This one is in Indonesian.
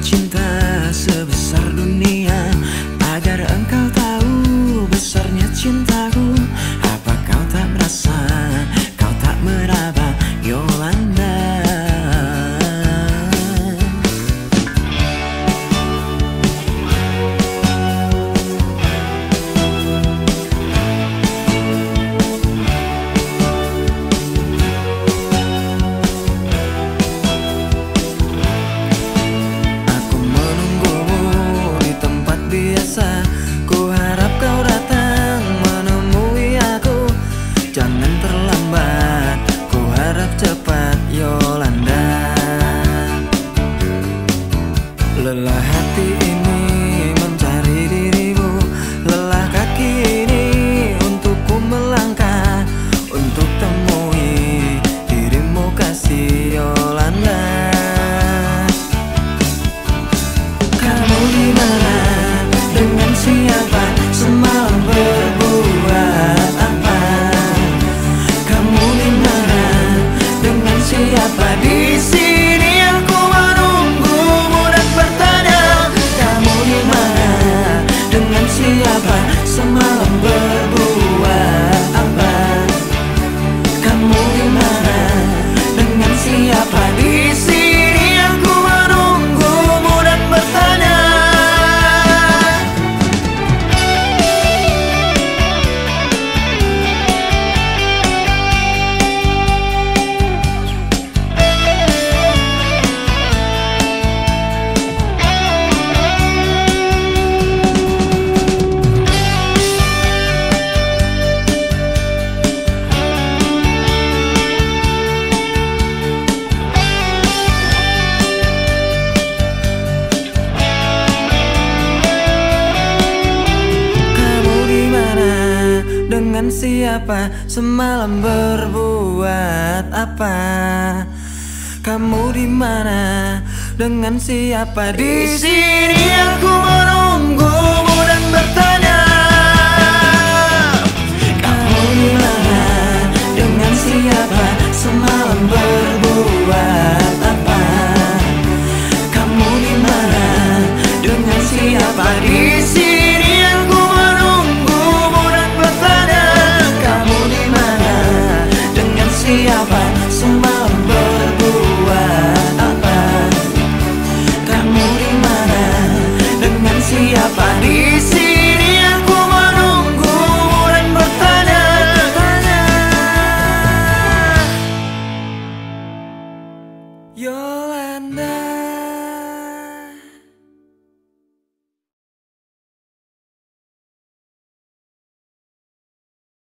cinta sebesar dunia, agar engkau tahu besarnya cintaku. Apa kau tak merasa, kau tak meraba, Yolanda? Ku harap kau datang menemui aku, jangan terlambat, ku harap cepat, Yolanda. Lelah hati ini mencari dirimu, lelah kaki ini untukku melangkah, untuk temui dirimu, kasih Yolanda. Kamu di mana? Dengan siapa? Semalam berbuat apa? Kamu di mana? Dengan siapa? Di sini aku menunggumu dan bertanya. Kamu di mana? Dengan siapa? Semalam berbuat apa? Kamu di mana? Dengan siapa? Di sini aku menunggumu dan bertanya. Dengan siapa? Semalam berbuat apa? Kamu di mana? Dengan siapa? Di sini aku menunggumu dan bertanya. Kamu di mana? Dengan siapa? Semalam berbuat apa? Kamu di mana? Dengan siapa? Di sini aku menunggumu dan bertanya. Kamu di mana? Dengan siapa? Semalam berbuat apa? Kamu di mana? Dengan siapa? Di sini aku menunggumu dan bertanya. Yolanda.